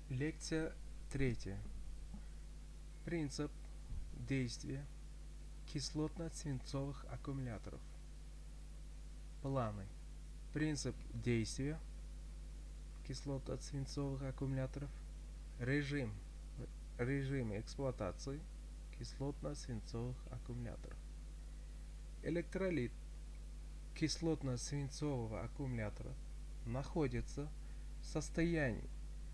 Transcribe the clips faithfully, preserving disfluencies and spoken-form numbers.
Лекция третья. Принцип действия кислотно-свинцовых аккумуляторов. Планы. Принцип действия кислотно-свинцовых аккумуляторов. Режим. Режим эксплуатации кислотно-свинцовых аккумуляторов. Электролит кислотно-свинцового аккумулятора находится в состоянии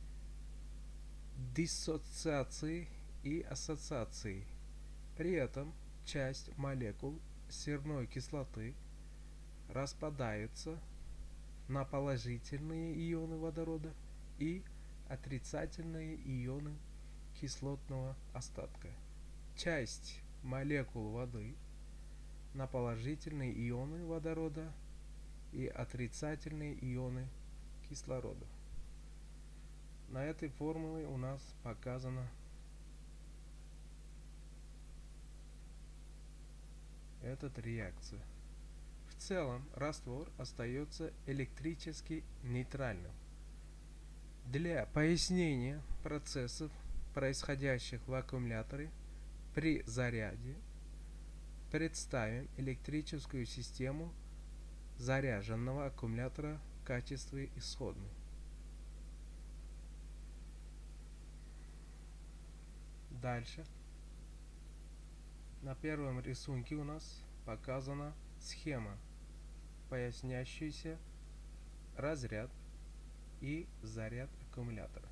диссоциации и ассоциации. При этом часть молекул серной кислоты распадаются на положительные ионы водорода и отрицательные ионы кислотного остатка. Часть молекул воды на положительные ионы водорода и отрицательные ионы кислорода. На этой формуле у нас показана эта реакция. В целом раствор остается электрически нейтральным. Для пояснения процессов, происходящих в аккумуляторе при заряде, представим электрическую систему заряженного аккумулятора в качестве исходной. Дальше. На первом рисунке у нас показана схема, поясняющаяся разряд и заряд аккумулятора.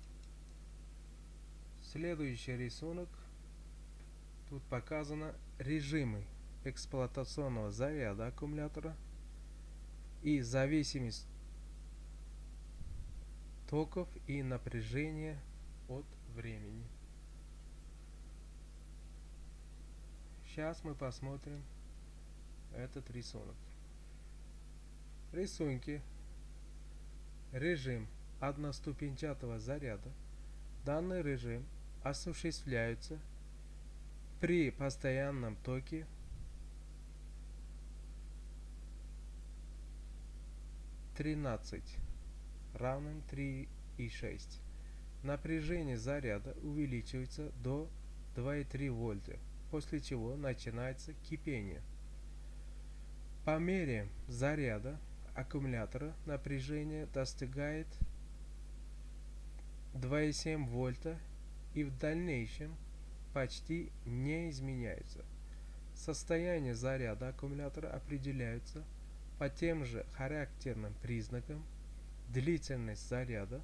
Следующий рисунок. Тут показаны режимы эксплуатационного заряда аккумулятора и зависимость токов и напряжения от времени. Сейчас мы посмотрим этот рисунок. Рисунки. Режим одноступенчатого заряда. Данный режим осуществляется при постоянном токе тринадцать равным три и шесть. Напряжение заряда увеличивается до два и три вольта, после чего начинается кипение. По мере заряда аккумулятора напряжение достигает два и семь вольта и в дальнейшем почти не изменяется. Состояние заряда аккумулятора определяется по тем же характерным признакам. Длительность заряда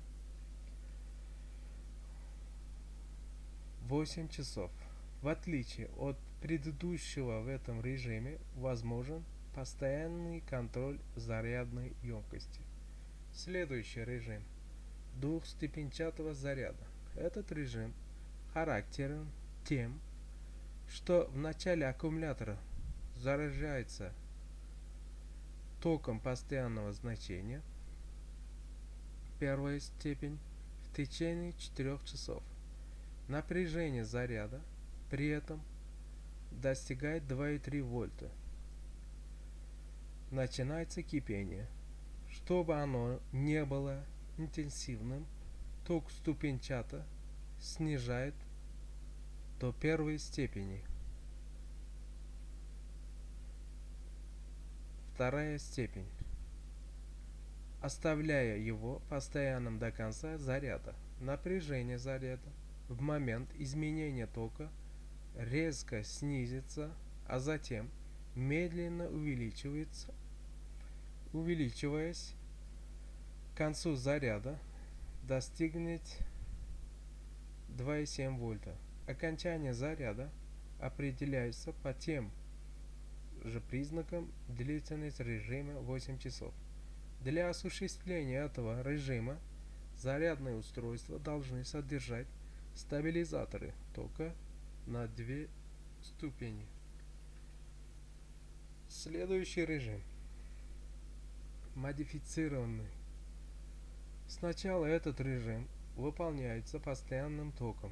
восемь часов. В отличие от предыдущего, в этом режиме возможен постоянный контроль зарядной емкости. Следующий режим двухступенчатого заряда. Этот режим характерен тем, что в начале аккумулятора заряжается током постоянного значения, первая степень, в течение четырёх часов. Напряжение заряда при этом достигает два и три вольта. Начинается кипение. Чтобы оно не было интенсивным, ток ступенчато снижает до первой степени. Вторая степень, оставляя его постоянным до конца заряда. Напряжение заряда в момент изменения тока резко снизится, а затем медленно увеличивается, увеличиваясь к концу заряда достигнет два и семь вольта. Окончание заряда определяется по тем же признакам. Длительность режима восемь часов. Для осуществления этого режима зарядные устройства должны содержать стабилизаторы тока на две ступени. Следующий режим. Модифицированный. Сначала этот режим выполняется постоянным током,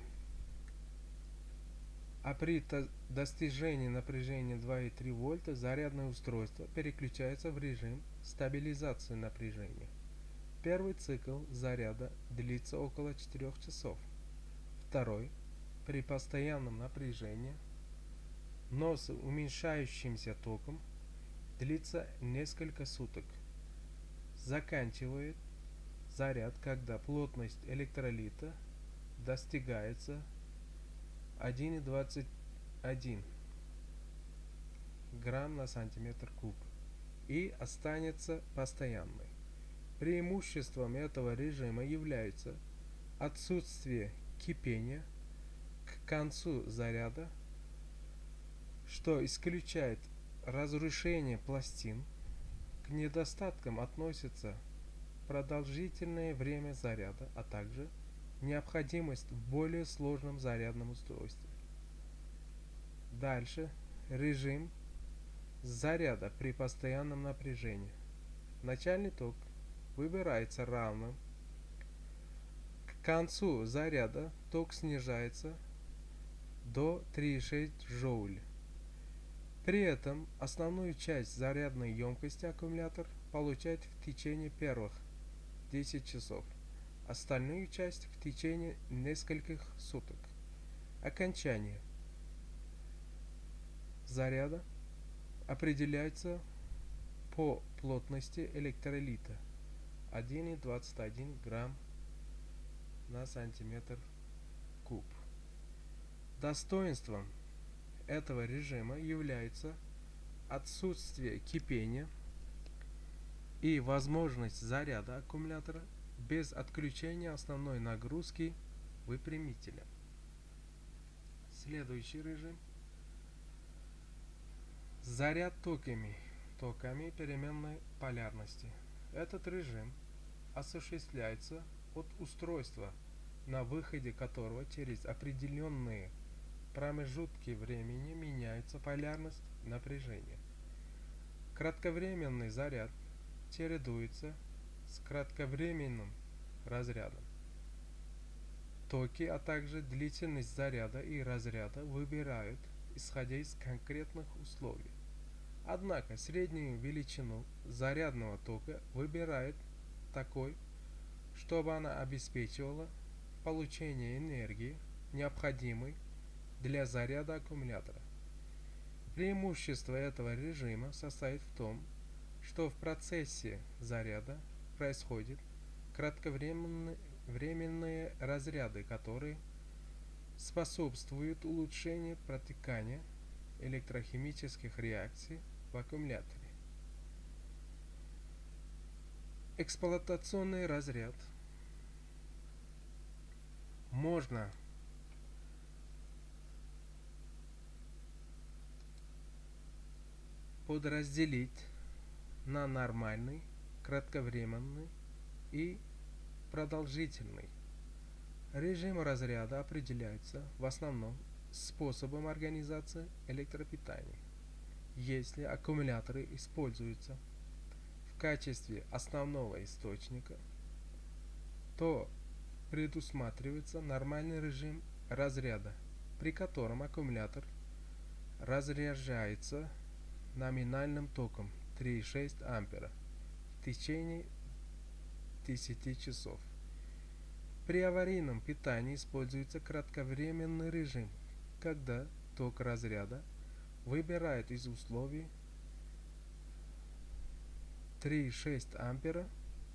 а при достижении напряжения два и три вольта зарядное устройство переключается в режим стабилизации напряжения. Первый цикл заряда длится около четырёх часов. Второй при постоянном напряжении, но с уменьшающимся током, длится несколько суток. Заканчивает заряд, когда плотность электролита достигается один и двадцать один грамм на сантиметр куб и останется постоянной. Преимуществом этого режима является отсутствие кипения к концу заряда, что исключает разрушение пластин. К недостаткам относятся продолжительное время заряда, а также необходимость в более сложном зарядном устройстве. Дальше режим заряда при постоянном напряжении. Начальный ток выбирается равным. К концу заряда ток снижается до три и шесть джоуль. При этом основную часть зарядной емкости аккумулятор получает в течение первых десяти часов, остальную часть в течение нескольких суток. Окончание заряда определяется по плотности электролита один и двадцать один грамм на сантиметр куб. Достоинством этого режима является отсутствие кипения и возможность заряда аккумулятора без отключения основной нагрузки выпрямителя. Следующий режим – заряд токами, токами переменной полярности. Этот режим осуществляется от устройства, на выходе которого через определенные промежутки времени меняется полярность напряжения. Кратковременный заряд чередуется с кратковременным разрядом. Токи, а также длительность заряда и разряда выбирают, исходя из конкретных условий. Однако среднюю величину зарядного тока выбирают такой, чтобы она обеспечивала получение энергии, необходимой для заряда аккумулятора. Преимущество этого режима состоит в том, что в процессе заряда происходят кратковременные временные разряды, которые способствуют улучшению протекания электрохимических реакций в аккумуляторе. Эксплуатационный разряд можно подразделить на нормальный, кратковременный и продолжительный. Режим разряда определяется в основном способом организации электропитания. Если аккумуляторы используются в качестве основного источника, то предусматривается нормальный режим разряда, при котором аккумулятор разряжается номинальным током три и шесть ампера в течение десяти часов. При аварийном питании используется кратковременный режим, когда ток разряда выбирают из условий три и шесть ампера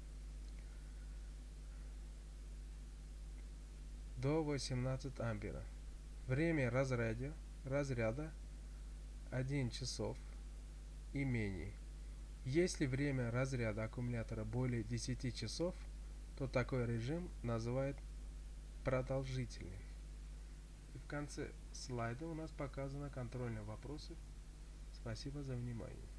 до восемнадцати ампера. Время разряда, разряда один часов и менее. Если время разряда аккумулятора более десяти часов, то такой режим называют продолжительным. И в конце слайда у нас показаны контрольные вопросы. Спасибо за внимание.